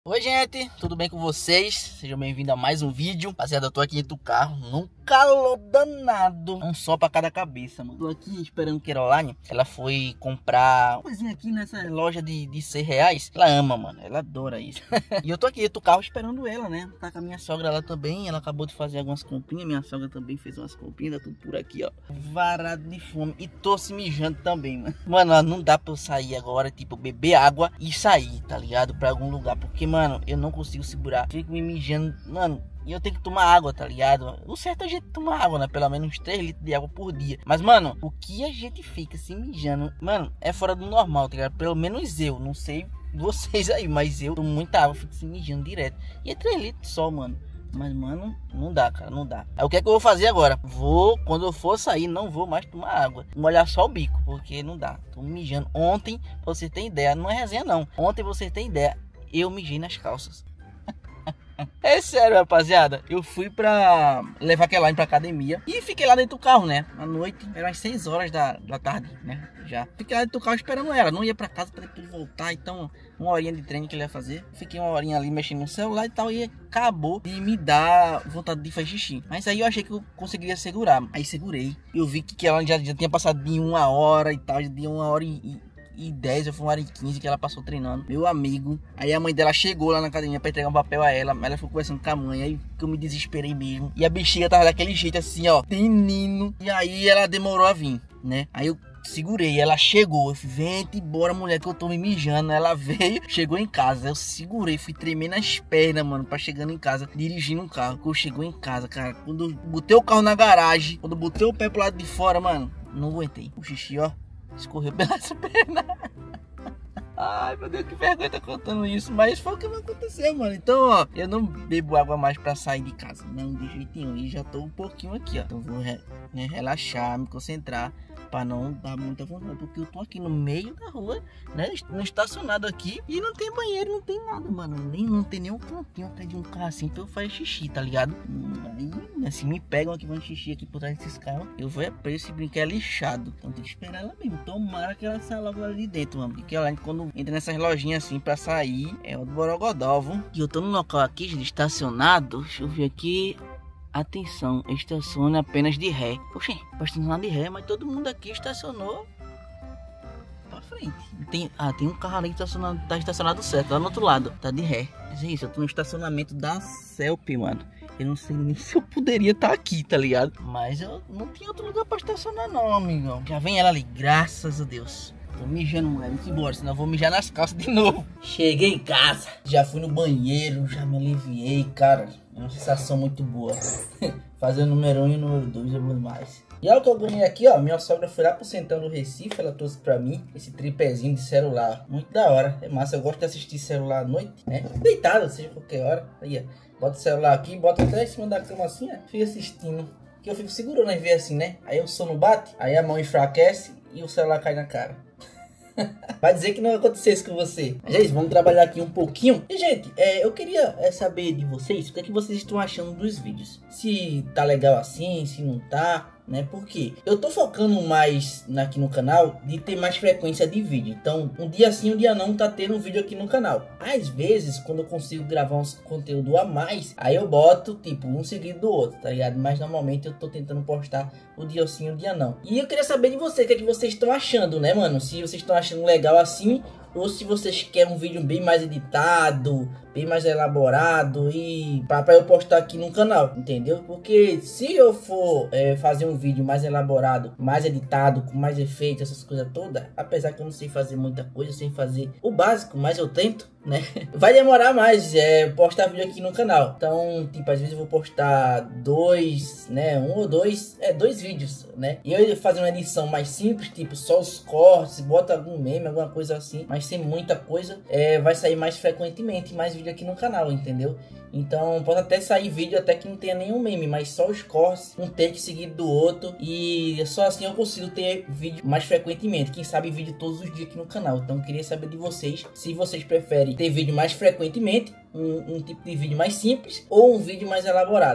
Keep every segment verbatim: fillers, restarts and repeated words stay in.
Oi gente, tudo bem com vocês? Sejam bem-vindos a mais um vídeo. Rapaziada, eu tô aqui dentro do carro, num calor danado, um sol pra cada cabeça, mano. Tô aqui esperando Caroline. Ela foi comprar uma coisinha aqui nessa loja de, de cem reais. Ela ama, mano, ela adora isso. E eu tô aqui dentro do carro esperando ela, né? Tá com a minha sogra lá também, ela acabou de fazer algumas comprinhas. Minha sogra também fez umas comprinhas, tá tudo por aqui, ó. Varado de fome e tô se mijando também, mano. Mano, não dá pra eu sair agora, tipo, beber água e sair, tá ligado? Pra algum lugar, porque mano, eu não consigo segurar. Fico me mijando, mano. E eu tenho que tomar água, tá ligado? O certo é a gente tomar água, né? Pelo menos uns três litros de água por dia. Mas, mano, o que a gente fica se mijando, mano, é fora do normal, tá ligado? Pelo menos eu, não sei vocês aí, mas eu tomo muita água, fico se mijando direto. E é três litros só, mano. Mas, mano, não dá, cara, não dá. Aí o que é que eu vou fazer agora? Vou, quando eu for sair, não vou mais tomar água. Molhar só o bico, porque não dá. Tô mijando. Ontem, pra você ter ideia, não é resenha não. Ontem, pra você ter ideia, eu mijei nas calças. É sério, rapaziada. Eu fui pra levar aquela pra academia e fiquei lá dentro do carro, né? À noite, eram as seis horas da, da tarde, né? Já. Fiquei lá dentro do carro esperando ela. Não ia pra casa pra depois voltar. Então, uma horinha de treino que ele ia fazer. Fiquei uma horinha ali mexendo no celular e tal. E acabou de me dar vontade de fazer xixi. Mas aí eu achei que eu conseguiria segurar. Aí segurei. Eu vi que ela já, já tinha passado de uma hora e tal. De uma hora e... e e dez, eu fui uma hora e quinze que ela passou treinando. Meu amigo. Aí a mãe dela chegou lá na academia pra entregar um papel a ela. Ela ficou conversando com a mãe. Aí que eu me desesperei mesmo. E a bexiga tava daquele jeito assim, ó. Menino. E aí ela demorou a vir, né? Aí eu segurei. Ela chegou. Eu falei, vem embora, mulher, que eu tô me mijando. Ela veio, chegou em casa. Eu segurei, fui tremendo as pernas, mano, pra chegando em casa, dirigindo um carro. Quando chegou em casa, cara, quando eu botei o carro na garagem, quando eu botei o pé pro lado de fora, mano, não aguentei. O xixi, ó, escorreu pelas pernas. Ai, meu Deus, que vergonha tá contando isso. Mas foi o que vai acontecer, mano. Então, ó, eu não bebo água mais pra sair de casa. Não, de jeito nenhum. E já tô um pouquinho aqui, ó. Então vou re, né, relaxar, me concentrar pra não dar muita vontade. Porque eu tô aqui no meio da rua, né? No estacionado aqui. E não tem banheiro, não tem nada, mano. Nem, não tem nem um cantinho atrás de um carro assim pra eu fazer xixi, tá ligado? Aí, assim, me pegam aqui, vão xixi aqui por trás desses carros. Eu vou é preso, esse brinquedo é lixado. Então tem que esperar ela mesmo. Tomara que ela saia logo ali dentro, mano. Porque ela, quando entra nessas lojinhas assim pra sair, é o do Borogodó, viu? E eu tô no local aqui, gente, estacionado. Deixa eu ver aqui. Atenção, estacione apenas de ré. Poxa, pode estacionar de ré, mas todo mundo aqui estacionou pra frente. Tem, ah, tem um carro ali que estacionado, tá estacionado certo, lá no outro lado, tá de ré. Mas é isso, eu tô no estacionamento da Celp, mano. Eu não sei nem se eu poderia estar aqui, tá ligado? Mas eu não tinha outro lugar pra estacionar não, amigão. Já vem ela ali, graças a Deus. Tô mijando, mulher, vamos embora, senão eu vou mijar nas calças de novo. Cheguei em casa, já fui no banheiro, já me aliviei, cara. É uma sensação muito boa. Fazer o número um e o número dois é bom demais. E olha o que eu ganhei aqui, ó. Minha sogra foi lá pro Centrão do Recife, ela trouxe pra mim esse tripézinho de celular. Muito da hora, é massa. Eu gosto de assistir celular à noite, né? Deitado, seja qualquer hora. Aí, ó. Bota o celular aqui, bota até em cima da cama assim, ó. Fica assistindo. Que eu fico segurando as vezes assim, né? Aí o sono bate, aí a mão enfraquece e o celular cai na cara. Vai dizer que não aconteceu isso com você. Gente, vamos trabalhar aqui um pouquinho. E, gente, é, eu queria é, saber de vocês o que, é que vocês estão achando dos vídeos. Se tá legal assim, se não tá, né? Porque eu tô focando mais aqui no canal de ter mais frequência de vídeo. Então, um dia sim, um dia não tá tendo um vídeo aqui no canal. Às vezes, quando eu consigo gravar uns conteúdo a mais, aí eu boto, tipo, um seguido do outro, tá ligado? Mas normalmente eu tô tentando postar o dia sim, o dia não. E eu queria saber de vocês, o que é que vocês estão achando, né, mano? Se vocês estão achando legal assim, ou se vocês querem um vídeo bem mais editado, bem mais elaborado e para eu postar aqui no canal, entendeu? Porque se eu for é, fazer um vídeo mais elaborado, mais editado, com mais efeitos, essas coisas todas, apesar que eu não sei fazer muita coisa, sem fazer o básico, mas eu tento, né? Vai demorar mais é, postar vídeo aqui no canal. Então, tipo, às vezes eu vou postar dois, né? Um ou dois, é, dois vídeos, né? E eu fazer uma edição mais simples, tipo, só os cortes, bota algum meme, alguma coisa assim, mas sem muita coisa, é, vai sair mais frequentemente, mais vídeo aqui no canal, entendeu? Então pode até sair vídeo até que não tenha nenhum meme, mas só os cortes, um take seguido do outro, e só assim eu consigo ter vídeo mais frequentemente, quem sabe vídeo todos os dias aqui no canal. Então eu queria saber de vocês, se vocês preferem ter vídeo mais frequentemente, um, um tipo de vídeo mais simples ou um vídeo mais elaborado.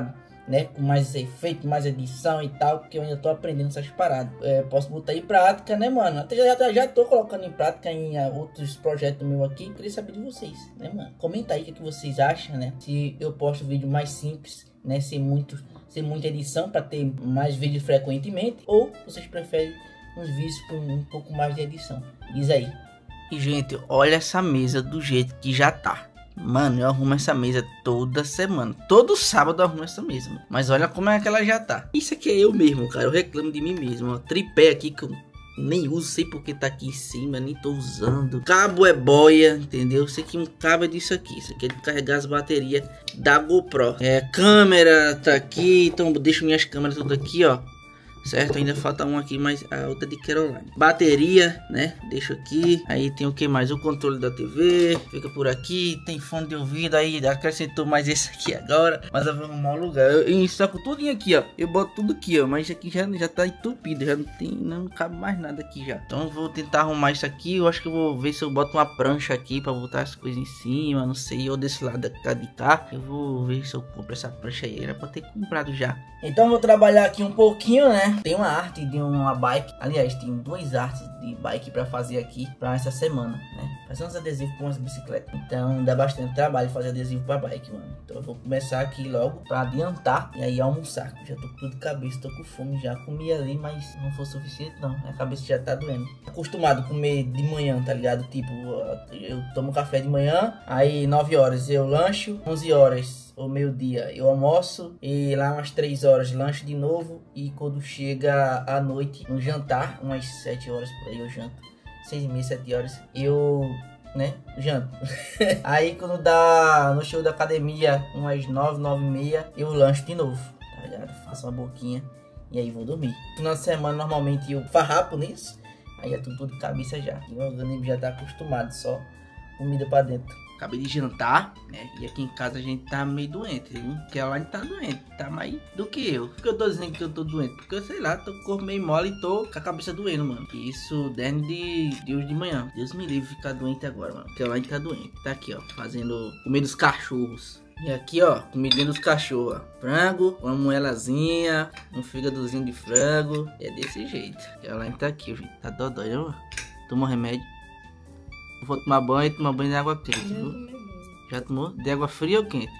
né? Com mais efeito, mais edição e tal, porque eu ainda tô aprendendo essas paradas. É, posso botar em prática, né, mano? Até já, já, já tô colocando em prática em uh, outros projetos meus aqui. Queria saber de vocês, né, mano? Comenta aí o que, que vocês acham, né? Se eu posto vídeo mais simples, né? Sem, muito, sem muita edição, para ter mais vídeos frequentemente. Ou vocês preferem uns vídeos com um pouco mais de edição? Diz aí. E, gente, olha essa mesa do jeito que já tá. Mano, eu arrumo essa mesa toda semana. Todo sábado eu arrumo essa mesa, mano. Mas olha como é que ela já tá. Isso aqui é eu mesmo, cara. Eu reclamo de mim mesmo. Ó. Tripé aqui que eu nem uso. Sei porque tá aqui em cima. Nem tô usando. Cabo é boia, entendeu? Sei que um cabo é disso aqui. Isso aqui é de carregar as baterias da GoPro. É, câmera tá aqui. Então eu deixo minhas câmeras tudo aqui, ó. Certo? Ainda falta um aqui, mas a outra de Caroline. Bateria, né? Deixo aqui. Aí tem o que mais? O controle da T V. Fica por aqui. Tem fone de ouvido. Aí acrescentou mais esse aqui agora. Mas eu vou arrumar um lugar. Eu, eu saco tudo aqui, ó. Eu boto tudo aqui, ó. Mas isso aqui já, já tá entupido. Já não tem. Não cabe mais nada aqui já. Então eu vou tentar arrumar isso aqui. Eu acho que eu vou ver se eu boto uma prancha aqui pra botar as coisas em cima. Não sei. Ou desse lado da de cá. Eu vou ver se eu compro essa prancha aí. Era pra ter comprado já. Então eu vou trabalhar aqui um pouquinho, né? Tem uma arte de uma bike. Aliás, tem duas artes de bike para fazer aqui para essa semana, né? Fazer uns adesivos para umas bicicletas. Então dá bastante trabalho fazer adesivo para bike, mano. Então eu vou começar aqui logo para adiantar e aí almoçar. Já tô com tudo de cabeça, tô com fome já. Comi ali, mas não foi suficiente não. A cabeça já tá doendo. Acostumado a comer de manhã, tá ligado? Tipo, eu tomo café de manhã, aí nove horas eu lancho, onze horas ou meio-dia eu almoço, e lá umas três horas lanche de novo, e quando chega à noite, no jantar, umas sete horas por aí eu janto, seis e meia, sete horas, eu, né, janto. Aí quando dá no show da academia, umas nove, nove e meia, eu lancho de novo, tá ligado? Faço uma boquinha e aí vou dormir. Final de semana normalmente eu farrapo nisso, aí é tudo, tudo de cabeça já, e o organismo já tá acostumado, só comida pra dentro. Acabei de jantar, né? E aqui em casa a gente tá meio doente, viu? Porque ela tá doente, tá mais do que eu. Por que eu tô dizendo que eu tô doente? Porque eu sei lá, tô com o corpo meio mole e tô com a cabeça doendo, mano. E isso desde de, de hoje de manhã. Deus me livre ficar doente agora, mano. Porque ela tá doente. Tá aqui, ó, fazendo comida dos cachorros. E aqui, ó, comidinha dos cachorros, ó. Frango, uma moelazinha, um fígadozinho de frango. E é desse jeito. E ela tá aqui, gente. Tá dodói, ó. Toma remédio. Vou tomar banho e tomar banho de água quente. Já tomei banho. Já tomou? De água fria ou quente?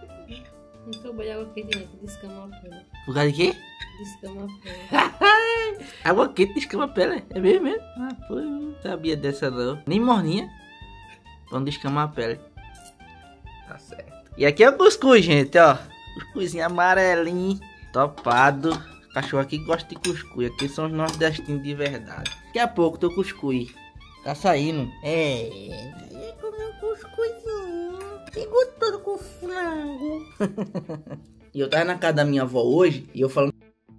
Não tô banho de água quente, não. Descama a pele. Por causa de quê? Descama a pele. Água quente descama a pele? É mesmo mesmo? Ah, pô, eu não sabia dessa não. Nem morninha. Pra não descamar a pele. Tá certo. E aqui é o cuscuz, gente, ó. Cuscuzinho amarelinho, topado. Cachorro aqui gosta de cuscuz. Aqui são os nordestinos de verdade. Daqui a pouco teu cuscuz tá saindo. É, ia comer um cuscuzinho. Pegou todo com frango. E eu tava na casa da minha avó hoje e eu falando.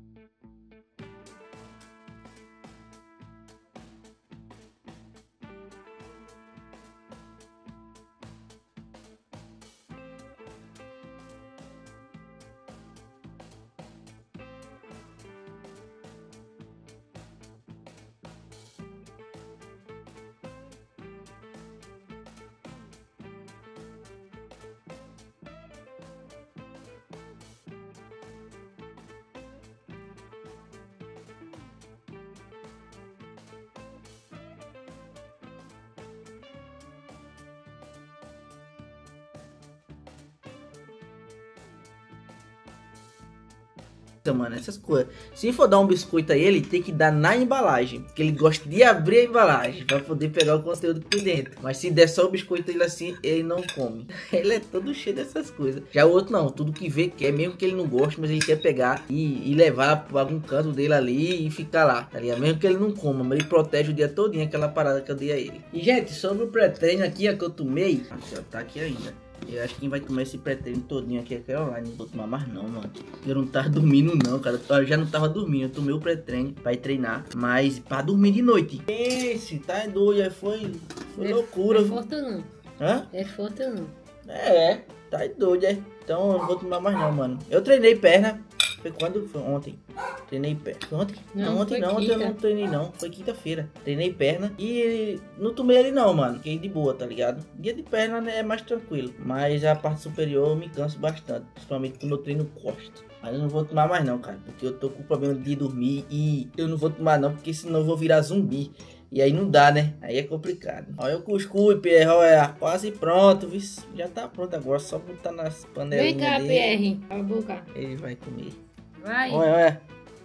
Mano, essas coisas. Se for dar um biscoito a ele, tem que dar na embalagem, porque ele gosta de abrir a embalagem para poder pegar o conteúdo por dentro. Mas se der só o biscoito ele assim, ele não come. Ele é todo cheio dessas coisas. Já o outro não, tudo que vê quer, mesmo que ele não goste, mas ele quer pegar e, e levar para algum canto dele ali e ficar lá, tá ligado? Mesmo que ele não coma, mas ele protege o dia todinho aquela parada que eu dei a ele. E gente, sobre o pré-treino aqui, a que eu tomei, aqui, ó, tá aqui ainda. Eu acho que quem vai tomar esse pré-treino todinho aqui é Caroline. Não vou tomar mais não, mano. Eu não tava dormindo não, cara. Eu já não tava dormindo. Eu tomei o pré-treino pra ir treinar. Mas pra dormir de noite. Esse, tá doido. Foi, foi é, loucura. É forte ou não? Hã? É forte ou não? É, tá doido, é. Então eu não vou tomar mais não, mano. Eu treinei perna. Foi quando? Foi ontem. Treinei perna. Foi ontem? Não, Não, ontem foi não, ontem eu quinta. não treinei não. Foi quinta-feira. Treinei perna e não tomei ele não, mano. Fiquei de boa, tá ligado? Dia de perna, né, é mais tranquilo. Mas a parte superior eu me canso bastante. Principalmente quando eu treino costa. Mas eu não vou tomar mais não, cara. Porque eu tô com problema de dormir e eu não vou tomar não, porque senão eu vou virar zumbi. E aí não dá, né? Aí é complicado. Olha o cuscuz, Pierre, olha, quase pronto, viu? Já tá pronto agora, só botar nas panelinhas Vem cá, dele. Pierre. Cala a boca. Ele vai comer. Vai. Olha, olha.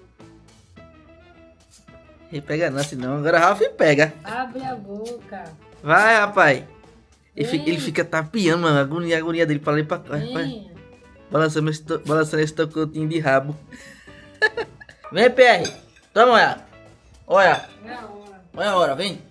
Ele pega não, senão agora o Ralph pega. Abre a boca. Vai, rapaz. Ele Vem. fica, ele fica tapeando, mano. A agonia, a agonia dele pra lá e pra cá. Vai. Vem. Balançando esse, to- balançando esse tocotinho de rabo. Vem, Pierre. Toma, olha. Olha. É a hora. Olha a hora, vem.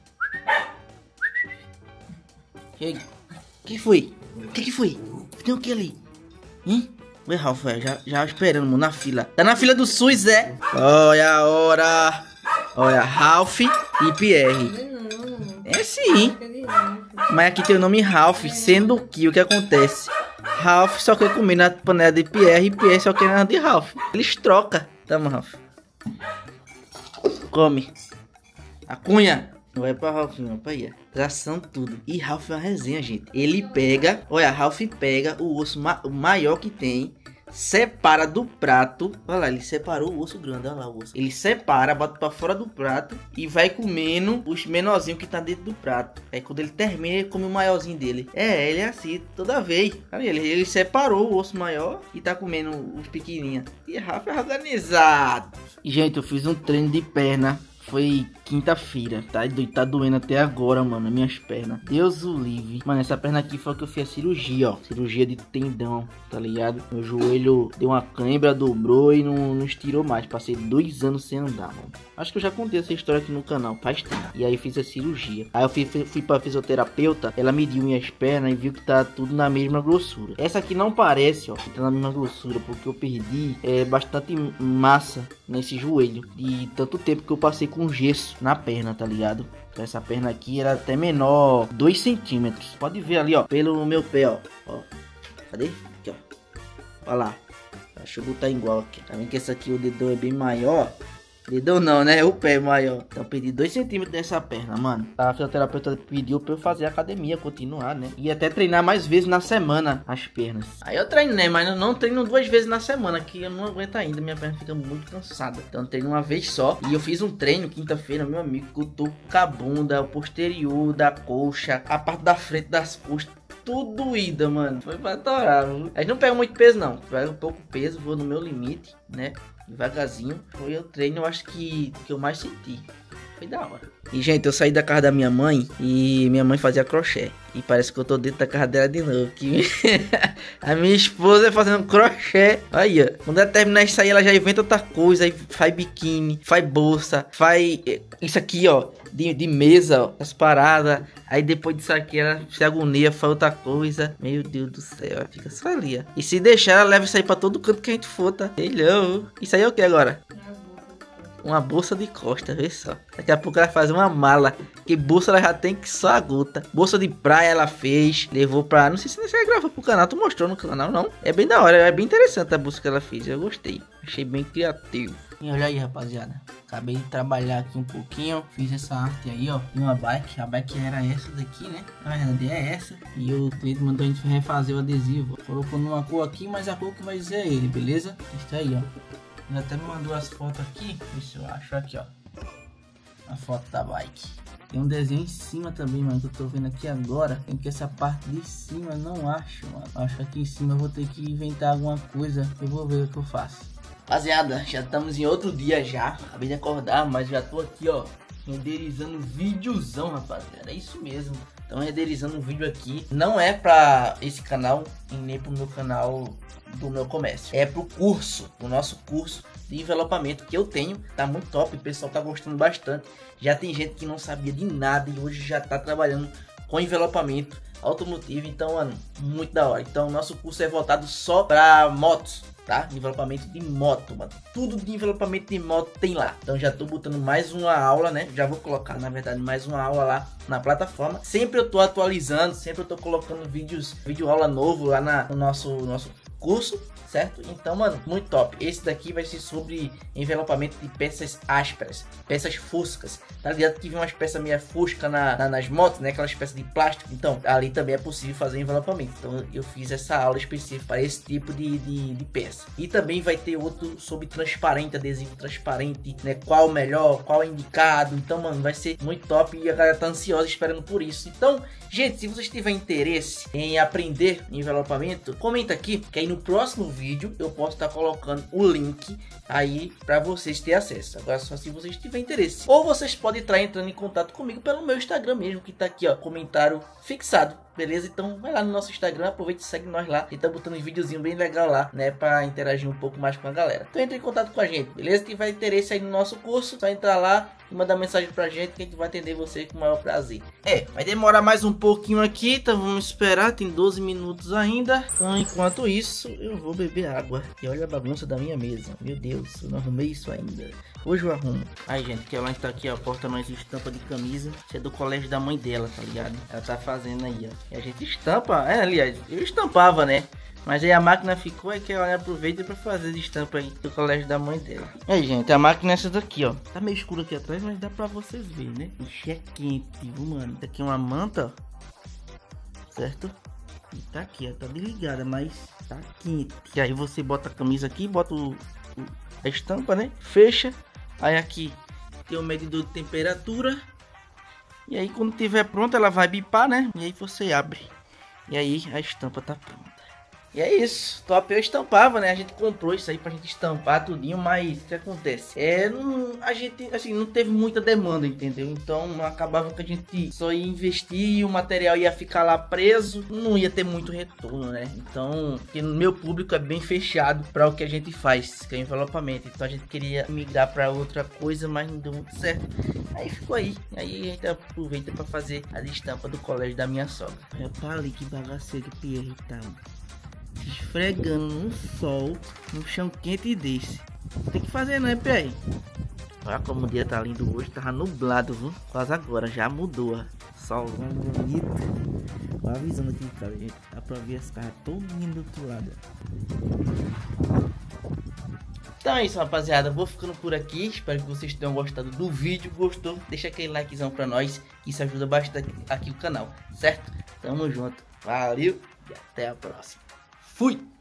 Chega. O que foi? O que que foi? Tem o que ali? Hein? Oi, Ralf, velho. Já, já esperando, mano, na fila. Tá na fila do SUS, é? Olha a hora. Olha, Ralf e Pierre. Não. É sim. Mas aqui tem o nome Ralf, sendo que o que acontece? Ralf só quer comer na panela de Pierre e Pierre só quer na de Ralf. Eles trocam. Toma, Ralf. Come. A cunha. Não vai pra Ralf, não, pra aí. Tração tudo. E Ralf é uma resenha, gente. Ele pega, olha, Ralf pega o osso ma o maior que tem, separa do prato. Olha lá, ele separou o osso grande, olha lá o osso. Ele separa, bota pra fora do prato e vai comendo os menorzinhos que tá dentro do prato. Aí quando ele termina, ele come o maiorzinho dele. É, ele é assim, toda vez. Olha, ele, ele separou o osso maior e tá comendo os pequenininhos. E Ralf é organizado. E, gente, eu fiz um treino de perna. Foi quinta-feira, tá? E tá doendo até agora, mano, minhas pernas. Deus o livre. Mano, essa perna aqui foi que eu fiz a cirurgia, ó. Cirurgia de tendão, tá ligado? Meu joelho deu uma cãibra, dobrou e não, não estirou mais. Passei dois anos sem andar, mano. Acho que eu já contei essa história aqui no canal, faz tempo. E aí fiz a cirurgia. Aí eu fui, fui pra fisioterapeuta, ela mediu minhas pernas e viu que tá tudo na mesma grossura. Essa aqui não parece, ó, que tá na mesma grossura, porque eu perdi é, bastante massa nesse joelho. De tanto tempo que eu passei com gesso na perna, tá ligado? Então essa perna aqui era até menor, dois centímetros. Pode ver ali, ó, pelo meu pé, ó. ó. Cadê? Aqui, ó. Olha lá. Deixa eu botar igual aqui. Tá vendo que essa aqui o dedão é bem maior? Dedão não, né? O pé é maior. Então eu perdi dois centímetros dessa perna, mano. A fisioterapeuta pediu pra eu fazer academia, continuar, né? E até treinar mais vezes na semana as pernas. Aí eu treino, né? Mas eu não treino duas vezes na semana, que eu não aguento ainda. Minha perna fica muito cansada. Então eu treino uma vez só. E eu fiz um treino quinta-feira, meu amigo. Que eu tô com a bunda, o posterior da coxa, a parte da frente das costas. Tudo doída, mano. Foi pra torar, viu? A gente não pega muito peso, não. Pega um pouco peso, vou no meu limite, né? Devagarzinho. Foi o treino, eu acho que, que eu mais senti. Foi da hora. E, gente, eu saí da casa da minha mãe e minha mãe fazia crochê. E parece que eu tô dentro da casa dela de novo. Que a minha esposa é fazendo crochê. Aí, ó. Quando ela terminar isso aí, ela já inventa outra coisa. Aí faz biquíni, faz bolsa, faz isso aqui, ó. De, de mesa, ó. As paradas. Aí depois disso aqui, ela se agonia, faz outra coisa. Meu Deus do céu, ela fica só ali, ó. E se deixar, ela leva isso aí pra todo canto que a gente for, tá? Hello. Isso aí é o que agora? Uma bolsa de costa, vê só. Daqui a pouco ela faz uma mala. Que bolsa ela já tem que só a gota. Bolsa de praia ela fez. Levou pra... Não sei se você gravou pro canal. Tu mostrou no canal, não? É bem da hora. É bem interessante a bolsa que ela fez. Eu gostei. Achei bem criativo. E olha aí, rapaziada. Acabei de trabalhar aqui um pouquinho. Fiz essa arte aí, ó. De uma bike. A bike era essa daqui, né? Na verdade é essa. E o cliente mandou a gente refazer o adesivo. Colocou numa cor aqui, mas a cor que vai dizer é ele, beleza? Isso aí, ó. Ele até me mandou as fotos aqui. Deixa eu acho aqui, ó. A foto da bike. Tem um desenho em cima também, mano, que eu tô vendo aqui agora. Tem que essa parte de cima, não acho, mano. Acho que aqui em cima eu vou ter que inventar alguma coisa. Eu vou ver o que eu faço. Rapaziada, já estamos em outro dia já. Acabei de acordar, mas já tô aqui, ó, renderizando videozão, rapaziada. É isso mesmo. Então renderizando um vídeo aqui. Não é pra esse canal e nem pro meu canal do meu comércio. É pro curso, pro nosso curso de envelopamento que eu tenho. Tá muito top, o pessoal tá gostando bastante. Já tem gente que não sabia de nada e hoje já tá trabalhando com envelopamento automotivo. Então, mano, muito da hora. Então, nosso curso é voltado só pra motos, tá? Envelopamento de moto, mano. Tudo de envelopamento de moto tem lá. Então já tô botando mais uma aula, né? Já vou colocar, na verdade, mais uma aula lá na plataforma. Sempre eu tô atualizando, sempre eu tô colocando vídeos, vídeo aula novo lá na, no nosso, nosso curso, certo? Então, mano, muito top. Esse daqui vai ser sobre envelopamento de peças ásperas, peças foscas. Tá ligado que vem umas peças meio fosca na, na, nas motos, né? Aquelas peças de plástico. Então, ali também é possível fazer envelopamento. Então, eu fiz essa aula específica para esse tipo de, de, de peça. E também vai ter outro sobre transparente, adesivo transparente, né? Qual o melhor, qual é indicado. Então, mano, vai ser muito top e a galera tá ansiosa esperando por isso. Então, gente, se vocês tiverem interesse em aprender envelopamento, comenta aqui, que aí no próximo vídeo eu posso estar colocando o link aí para vocês terem acesso. Agora só se vocês tiverem interesse. Ou vocês podem estar entrando em contato comigo pelo meu Instagram mesmo, que tá aqui, ó, comentário fixado. Beleza? Então vai lá no nosso Instagram, aproveita e segue nós lá. A gente tá botando um videozinho bem legal lá, né? Pra interagir um pouco mais com a galera. Então entre em contato com a gente, beleza? Se tiver interesse aí no nosso curso, só entrar lá e mandar mensagem pra gente que a gente vai atender você com o maior prazer. É, vai demorar mais um pouquinho aqui, então vamos esperar. Tem doze minutos ainda. Então enquanto isso, eu vou beber água. E olha a bagunça da minha mesa. Meu Deus, eu não arrumei isso ainda. Hoje eu arrumo. Aí, gente, que ela tá aqui, ó, porta mais estampa de camisa. Isso é do colégio da mãe dela, tá ligado? Ela tá fazendo aí, ó. E a gente estampa, é, aliás, eu estampava, né? Mas aí a máquina ficou, é que ela aproveita pra fazer de estampa aí do colégio da mãe dela. Aí, gente, a máquina é essa daqui, ó. Tá meio escuro aqui atrás, mas dá pra vocês verem, né? Ixi, é quente, viu, mano? Isso aqui é uma manta, ó. Certo? E tá aqui, ó. Tá desligada, mas tá quente. E aí você bota a camisa aqui, bota o, o, a estampa, né? Fecha. Aí aqui tem o medidor de temperatura. E aí quando tiver pronto ela vai bipar, né? E aí você abre. E aí a estampa tá pronta. E é isso, top. Eu estampava, né? A gente comprou isso aí pra gente estampar tudinho, mas o que acontece? É, não, a gente, assim, não teve muita demanda, entendeu? Então acabava que a gente só ia investir e o material ia ficar lá preso, não ia ter muito retorno, né? Então, porque no meu público é bem fechado para o que a gente faz, que é envelopamento. Então a gente queria migrar para outra coisa, mas não deu muito certo. Aí ficou aí. Aí a gente aproveita para fazer a estampa do colégio da minha sogra. Repara ali que bagaceiro que Pierre tá esfregando no sol, no chão quente desse. Tem que fazer, não é, Pierre? Olha como o dia tá lindo hoje, tava nublado, viu? Quase agora, já mudou. Sol bonito. Olha a visão aqui, cara, gente. Dá pra ver as caras todinho do outro lado. Então é isso, rapaziada. Vou ficando por aqui. Espero que vocês tenham gostado do vídeo. Gostou? Deixa aquele likezão pra nós, que isso ajuda bastante aqui o canal, certo? Tamo junto. Valeu e até a próxima. Fui!